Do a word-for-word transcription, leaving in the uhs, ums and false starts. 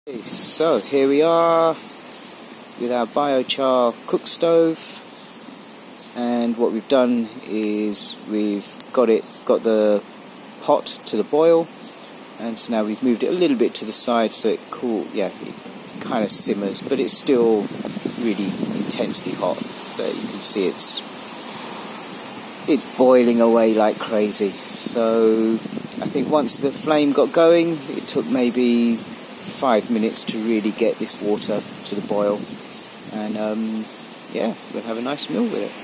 So here we are with our Biochar Cook Stove, and what we've done is we've got it got the pot to the boil, and so now we've moved it a little bit to the side so it cool yeah it kind of simmers, but it's still really intensely hot. So you can see it's it's boiling away like crazy. So I think once the flame got going, it took maybe five minutes to really get this water to the boil, and um, yeah, we'll have a nice meal with it.